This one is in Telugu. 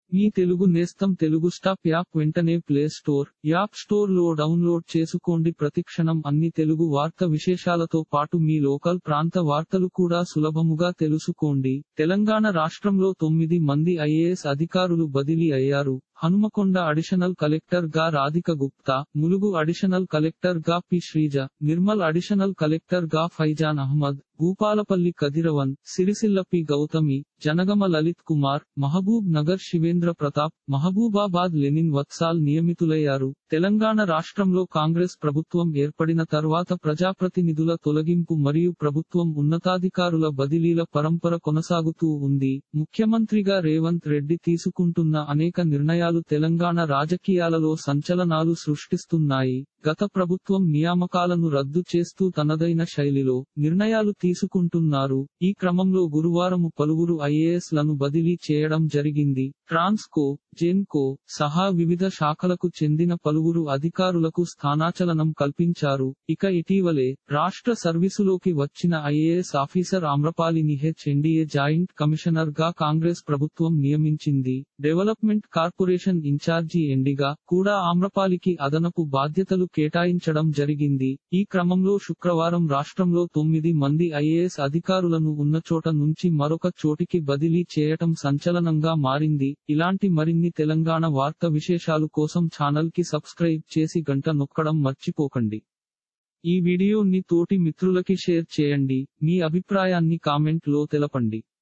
మీ తెలుగు నేస్తం తెలుగు స్టాప్ యాప్ వెంటనే ప్లే స్టోర్, యాప్ స్టోర్ లో డౌన్లోడ్ చేసుకోండి. ప్రతిక్షణం అన్ని తెలుగు వార్త విశేషాలతో పాటు మీ లోకల్ ప్రాంత వార్తలు కూడా సులభముగా తెలుసుకోండి. తెలంగాణ రాష్ట్రంలో 9 మంది ఐఏఎస్ అధికారులు బదిలీ అయ్యారు. హనుమకొండ అడిషనల్ కలెక్టర్ గా రాధిక గుప్తా, ములుగు అడిషనల్ కలెక్టర్ గా P Sreeja, Nirmal additional collector గా Faizan Ahmed, Bhupalpally Kadiravan, Sircilla P Gautami, Janagama Lalit Kumar, Mahabubnagar Shivendra Pratap, Mahabubabad Lenin Vatsal నియమితులయ్యారు. తెలంగాణ రాష్ట్రంలో కాంగ్రెస్ ప్రభుత్వం ఏర్పడిన తర్వాత ప్రజాప్రతినిధుల తొలగింపు మరియు ప్రభుత్వం ఉన్నతాధికారుల బదిలీల పరంపర కొనసాగుతూ ఉంది. ముఖ్యమంత్రిగా రేవంత్ రెడ్డి తీసుకుంటున్న అనేక నిర్ణయాలు తెలంగాణ రాజకీయాలలో సంచలనాలు సృష్టిస్తున్నాయి. గత ప్రభుత్వం నియామకాలను రద్దు చేస్తూ తనదైన శైలిలో నిర్ణయాలు తీసుకుంటున్నారు. ఈ క్రమంలో గురువారము పలువురు ఐఏఎస్ లను బదిలీ చేయడం జరిగింది. ట్రాన్స్కో, జెన్కో సహా వివిధ శాఖలకు చెందిన పలువురు అధికారులకు స్థానాచలనం కల్పించారు. ఇక ఇటీవలే రాష్ట్ర సర్వీసులోకి వచ్చిన ఐఏఎస్ ఆఫీసర్ ఆమ్రపాలిని హెచ్ఎండిఏ జాయింట్ కమిషనర్ గా కాంగ్రెస్ ప్రభుత్వం నియమించింది. డెవలప్మెంట్ కార్పొరేషన్ ఇన్ఛార్జి ఎండిగా కూడా ఆమ్రపాలికి అదనపు బాధ్యతలు కేటాయించడం జరిగింది. ఈ క్రమంలో శుక్రవారం రాష్ట్రంలో 9 మంది ఐఏఎస్ అధికారులను ఉన్న చోట నుంచి మరొక చోటికి బదిలీ చేయటం సంచలనంగా మారింది. ఇలాంటి మరిన్ని తెలంగాణ వార్త విశేషాలు కోసం ఛానల్ కి సబ్స్క్రైబ్ చేసి గంట నొక్కడం మర్చిపోకండి. ఈ వీడియోని తోటి మిత్రులకి షేర్ చేయండి. మీ అభిప్రాయాన్ని కామెంట్ లో తెలపండి.